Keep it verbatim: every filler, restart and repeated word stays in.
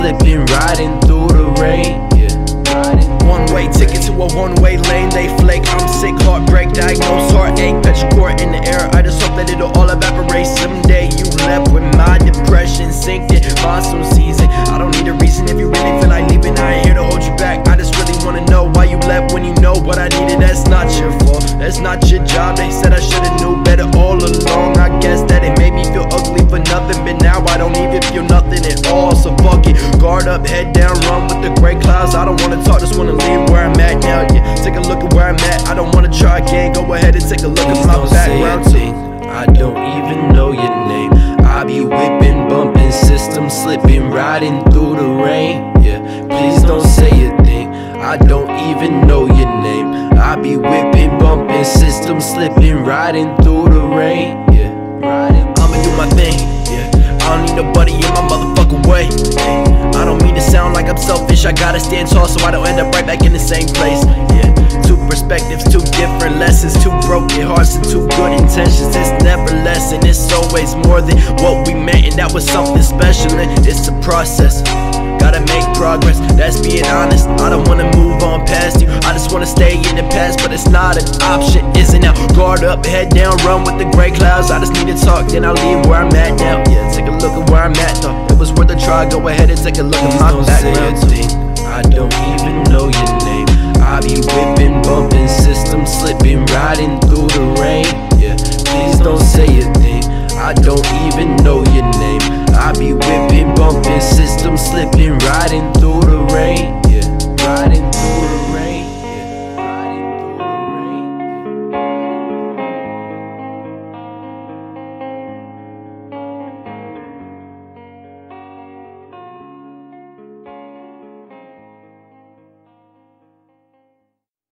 slipping, riding through the rain. One-way ticket to a one-way lane, they flake. I'm sick, heartbreak diagnosed, heart ache, Petrichor in the air. I just hope that it'll all evaporate someday. You left with my depression synced in monsoon season. I don't need a reason if you really feel like leaving. I ain't here to hold you back. I just really wanna know why you left when you know what I needed. That's not your fault, that's not your job. They said I should've knew better all along. I guess that it made me feel ugly for nothing, but now I don't even feel nothing at all. So fuck it, guard up, head down, run with the gray clouds. I don't wanna talk, just wanna leave where I'm at now. Yeah, take a look at where I'm at. I don't wanna try again. Go ahead and take a look at my background too. I don't even know your name. I be whipping, bumping, system slipping, riding through the rain. Yeah, please don't say a thing. I don't even know your name. I be whipping, bumping, system slipping, riding through the rain. Yeah, riding. I'ma do my thing. Yeah, I don't need nobody in my motherfucking way. I don't mean to sound like I'm selfish. I gotta stand tall so I don't end up right back in the same place. Yeah, two perspectives, two different lessons, two broken hearts and two good intentions. It's never less and it's always more than what we meant, and that was something special. And it's a process, gotta make progress, that's being honest. I don't wanna move on past you, I just wanna stay in the past, but it's not an option, is it now? Guard up, head down, run with the gray clouds. I just need to talk, then I'll leave where I'm at now. Yeah, take a look at where I'm at though. It was worth a try, go ahead and take a look at my background too. I don't even know your name. I be whipping, bumping, system slipping, riding through the rain. Yeah, please don't say a thing. I don't even know your name. I be whipping, bumping, system slipping, riding